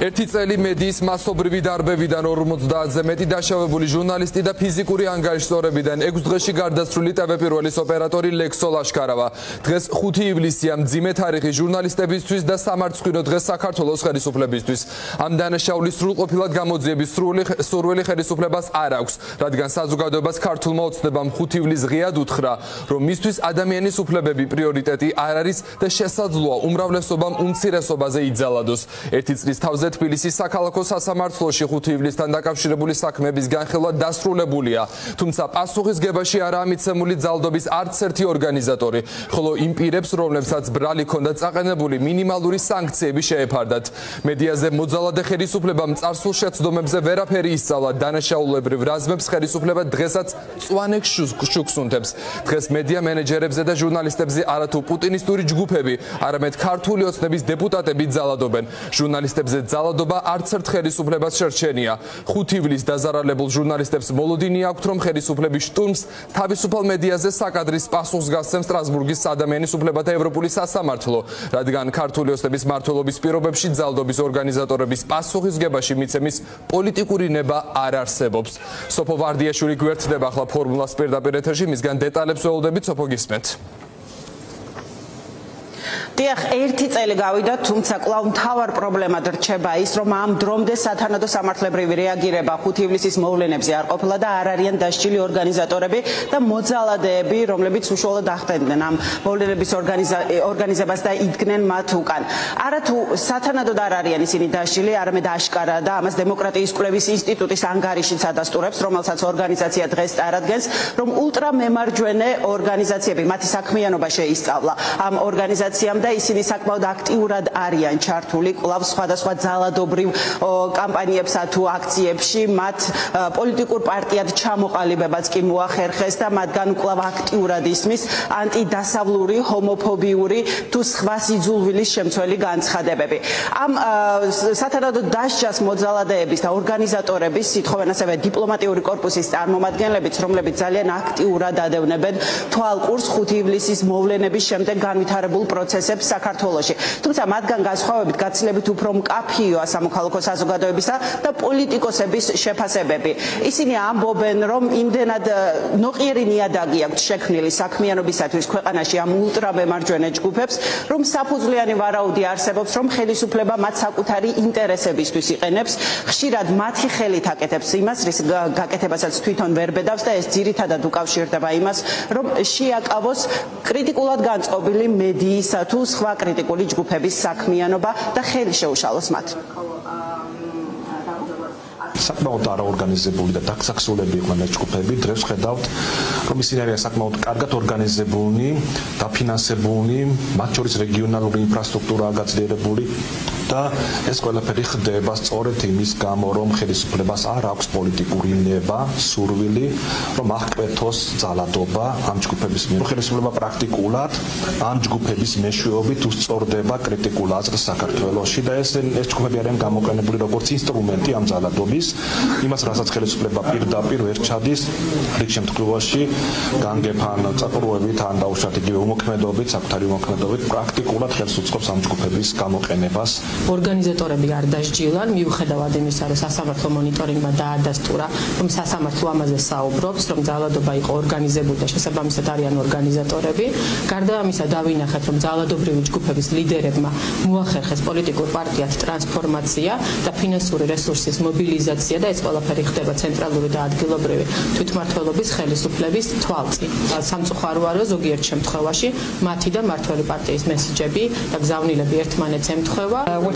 ერთი წელი მედიის მასობრივი დარბევიდან 50-ზე მეტი დაშავებული ჟურნალისტი და ფიზიკური ანგარიშსწორებიდან 6 დღეში გარდაცვლილი ტელეპირველის ოპერატორი ლექსო ლაშქარავა. დღეს 5 ივლისია მძიმე თარიღი ჟურნალისტებისთვის და სამარცხვინო დღე საქართველოს ხელისუფლებისთვის. ამ დანაშაულის სრულყოფილად გამოძიების სურვილი ხელისუფლებას არ აქვს, რადგან საზოგადოებას ქართულმა ოცნებამ 5 ივლისს ღიად უთხრა, რომ მისთვის ადამიანის უფლებები პრიორიტეტი არ არის და შესაძლოა უმრავლესობამ უმცირესობაზე იძალადოს. ერთი წლის თავზე თბილისის საქალაქო სასამართლოში 5 ივლისთან დაკავშირებული საქმეების განხილვა დასრულებულია, თუმცა პასუხისგებაში არაა მიცემული ძალადობის არც ერთი ორგანიზატორი, ხოლო იმ პირებს, რომლებსაც ბრალი ჰქონდათ წაყენებული, მინიმალური სანქციები შეეფარდათ. მედიაზე მოძალადე ხელისუფლებამ წარსულ შეცდომებზე ვერაფერი ისწავლა, დანაშაულებრივ რაზმებს ხელისუფლება დღესაც მწვანე შუქს უნთებს. დღეს მედია მენეჯერებზე და ჟურნალისტებზე არათუ პუტინისტური ჯგუფები, არამედ ქართული ოცნების დეპუტატები ძალადობენ. ჟურნალისტებზე ძალადობა არც ერთ ხელისუფლებას შერჩენია. 5 ივლისს დაზარალებულ ჟურნალისტებს მოლოდინი აქვთ, რომ ხელისუფლების შტურმს თავისუფალ მედიაზე საკადრის პასუხს გასცემს სტრასბურგის ადამიანის უფლებათა ევროპული სასამართლო, რადგან ქართული ოცნების მმართველობის პირობებში ძალადობის ორგანიზატორების პასუხისგებაში მიცემის პოლიტიკური ნება არ არსებობს. სოფო ვარდიაშვილი გვერდდება ახლა ფორმულას პირდაპირ ეთერში, მისგან დეტალებს ველოდებით. სოფო, გისმენთ. დიახ, ერთი წელი გავიდა, თუმცა კვლავ მთავარ პრობლემად რჩება ის, რომ ამ დრომდე სათანადო სამართლებრივი რეაგირება 5 ივლისის მოვლენებზე არ ყოფილა და არ არიან დასჯილი ორგანიზატორები და მოძალადეები, რომლებიც უშუალოდ ახდენდნენ ამ მოვლენების ორგანიზებას და იდგნენ მათ უკან. არათუ სათანადოდ არ არიან ისინი დასჯილი, არამედ აშკარა და ამას დემოკრატიის კვლევის ინსტიტუტის ანგარიშიც ადასტურებს, რომელსაც ორგანიზაცია დღეს წარადგენს, რომ ულტრამემარჯვენე ორგანიზაციები მათი საქმიანობა შეისწავლა ამ ორგანიზაციამ და ისინი საკმაოდ აქტიურად არიან ჩართული კვლავ სხვადასხვა ძალადობრივ კამპანიებსა თუ აქციებში, მათ პოლიტიკურ პარტიად ჩამოყალიბებაც კი მოახერხეს და მათგან კვლავ აქტიურად ისმის ანტიდასავლური, ჰომოფობიური თუ სხვა სიძულვილის შემცველი განცხადებები. ამ სათანადო დასჯას მოძალადეების და ორგანიზატორების სითხოვენ ასევე დიპლომატიური კორპუსის წარმომადგენლებიც, რომლებიც ძალიან აქტიურად ადევნებენ თვალყურს 5 ივლისის მოვლენების შემდეგ განვითარებულ პროცესებს საქართველოში. თუმცა მათგან განსხვავებით გაცილებით უფრო მკაფიოა სამოქალაქო საზოგადოებისა და პოლიტიკოსების შეფასებები. ისინი ამბობენ, რომ იმდენად ნოყიერი ნიადაგი აქვს შექმნილი საქმიანობისათვის ქვეყანაში ამ ულტრამემარჯვენე ჯგუფებს, რომ საფუძვლიანი ვარაუდი არსებობს, რომ ხელისუფლება მათ საკუთარი ინტერესებისთვის იყენებს, ხშირად მათი ხელით აკეთებს იმას, რის გაკეთებასაც თვითონ ვერ ბედავს და ეს ძირითადად უკავშირდება იმას, რომ შეაკავოს კრიტიკულად განწყობილი მედიისა თუ სხვა კრიტიკული ჯგუფების საქმიანობა და ხელი შეუშალოს მათ. საკმაოდ არაორგანიზებული და დაქსაქსულები იყვნენ ეს ჯგუფები. დღეს ხედავთ, რომ ისინი არიან საკმაოდ კარგად ორგანიზებული, დაფინანსებული, მათ შორის რეგიონალური ინფრასტრუქტურაა გაძლიერებული და ეს ყველაფერი ხდება სწორედ იმის გამო, რომ ხელისუფლებას არ აქვს პოლიტიკური ნება, სურვილი, რომ აღკვეთოს ძალადობა ამ ჯგუფების მიერ. ხელისუფლება პრაქტიკულად ამ ჯგუფების მეშვეობით უსწორდება კრიტიკულ აზრს საქართველოში და ეს ჯგუფები არიან გამოყენებული როგორც ინსტრუმენტი ამ ძალადობის, იმას, რასაც ხელისუფლება პირდაპირ ვერ ჩადის, რიგ შემთხვევაში განგებთან წაყრუებით ან დაუშვათ იგივე უმოქმედობით, საკუთარი უმოქმედობით პრაქტიკულად ხელს უწყობს ამ ჯგუფების გამოყენებას. ორგანიზატორები არ დასჯილან, მიუხედავად იმისა, რომ სასამართლო მონიტორინგმა დაადასტურა, რომ სასამართლო ამაზე საუბრობს, რომ ძალადობა იყო ორგანიზებული და შესაბამისად არიან ორგანიზატორები. გარდა ამისა დავინახეთ, რომ ძალადობრივი ჯგუფების ლიდერებმა მოახერხეს პოლიტიკურ პარტიად ტრანსფორმაცია და ფინანსური რესურსის მობილიზაცია და ეს ყველაფერი ხდება ცენტრალური და ადგილობრივი თვითმმართველობის ხელისუფლების თვალწინ. სამწუხაროა, რომ ზოგიერთ შემთხვევაში მათი და მმართველი პარტიის მესიჯები და გზავნილები ერთმანეთს ემთხვევა.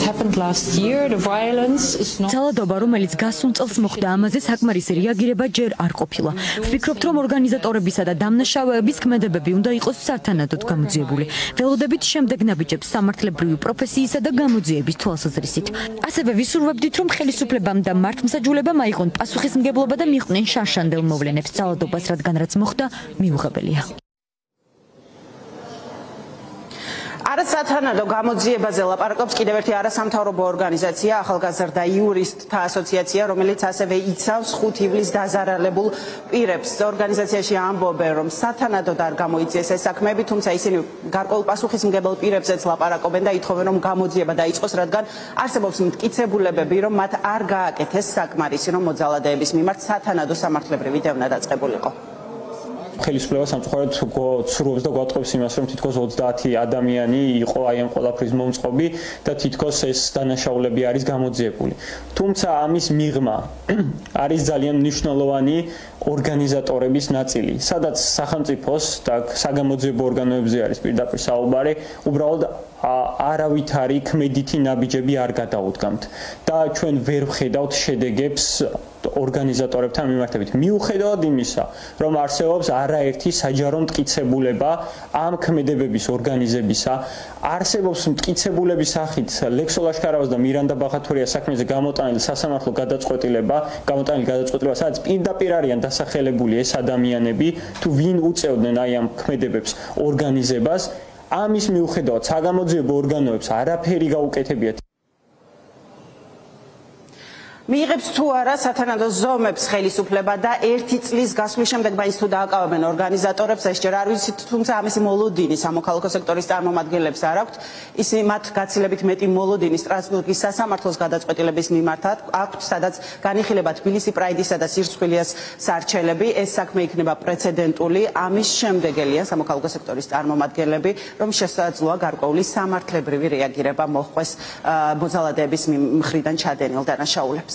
ძალადობა, რომელიც გასულ წელს მოხდა, ამაზე საკმარისი რეაგირება ჯერ არ ყოფილა. ვფიქრობთ, რომ ორგანიზატორებისა და დამნაშავეების ქმედებები უნდა იყოს სათანადოდ გამოძიებული. ველოდებით შემდეგ ნაბიჯებს სამართლებრივი პროფესიისა და გამოძიების თვალსაზრისით. ასევე ვისურვებდით, რომ ხელისუფლებამ და მართლმსაჯულებამ აიღონ პასუხისმგებლობა და მიხვდნენ შარშანდელ მოვლენებს ძალადობას, რადგან რაც მოხდა, მიუღებელია. არასათანადო გამოძიებაზე ლაპარაკობს კიდევ ერთი არასამთავრობო ორგანიზაცია, ახალგაზრდა იურისტთა ასოციაცია, რომელიც ასევე იცავს 5 ივლისს დაზარალებულ პირებს. ორგანიზაციაში ამბობენ, რომ სათანადოდ არ გამოიწიეს ეს საქმეები, თუმცა ისინი გარკვეულ პასუხისმგებელ პირებზეც ლაპარაკობენ და ითხოვენ, რომ გამოძიება დაიწყოს, რადგან არსებობს მტკიცებულებები, რომ მათ არ გააკეთეს საკმარისი, რომ მოძალადეების მიმართ სათანადო სამართლებრივი დევნა დაწყებულიყო. ხელისუფლება სამწუხაროდ ცურობს და გვატყობს იმას, რომ თითქოს 30 ადამიანი იყო აი ამ ყველაფრის მომწყობი და თითქოს ეს დანაშაულები არის გამოძიებული. თუმცა ამის მიღმა არის ძალიან მნიშვნელოვანი ორგანიზატორების ნაწილი, სადაც სახელმწიფოს და საგამოძიებო ორგანოებზე არის პირდაპირ საუბარი, უბრალოდ არავითარი ქმედითი ნაბიჯები არ გადაუდგამთ და ჩვენ ვერ ვხედავთ შედეგებს ორგანიზატორებთან მიმართებით. მიუხედავად იმისა, რომ არსებობს არაერთი საჯარო მტკიცებულება ამ ქმედებების ორგანიზებისა, არსებობს მტკიცებულების სახით ლექსო ლაშქარავას და მირანდა ბახათურიას საქმეზე გამოტანილი სასამართლო გადაწყვეტილება, სადაც პირდაპირ არიან დასახელებული ეს ადამიანები, თუ ვინ უწევდნენ აი ამ ქმედებებს ორგანიზებას, ამის მიუხედავად საგამოძიებო ორგანოებს არაფერი გაუკეთებიათ. მიიღებს თუ არა სათანადო ზომებს ხელისუფლება და 1 წლის გასვლის შემდეგ მაინც თუ დააკავებენ ორგანიზატორებს, ეს ჯერ არ ვიცით, თუმცა ამისი მოლოდინი სამოქალაქო სექტორის წარმომადგენლებს არ აქვთ. ისინი მათ გაცილებით მეტი მოლოდინი სტრასბურგის სასამართლოს გადაწყვეტილების მიმართ აქვთ, სადაც განიხილება თბილისი პრაიდისა და სირცხვილიას სარჩელები. ეს საქმე იქნება პრეცედენტული. ამის შემდეგელია სამოქალაქო სექტორის წარმომადგენლები, რომ შესაძლოა გარკვეული სამართლებრივი რეაგირება მოჰყვეს მოძალადეების მხრიდან ჩადენილ დანაშაულებს.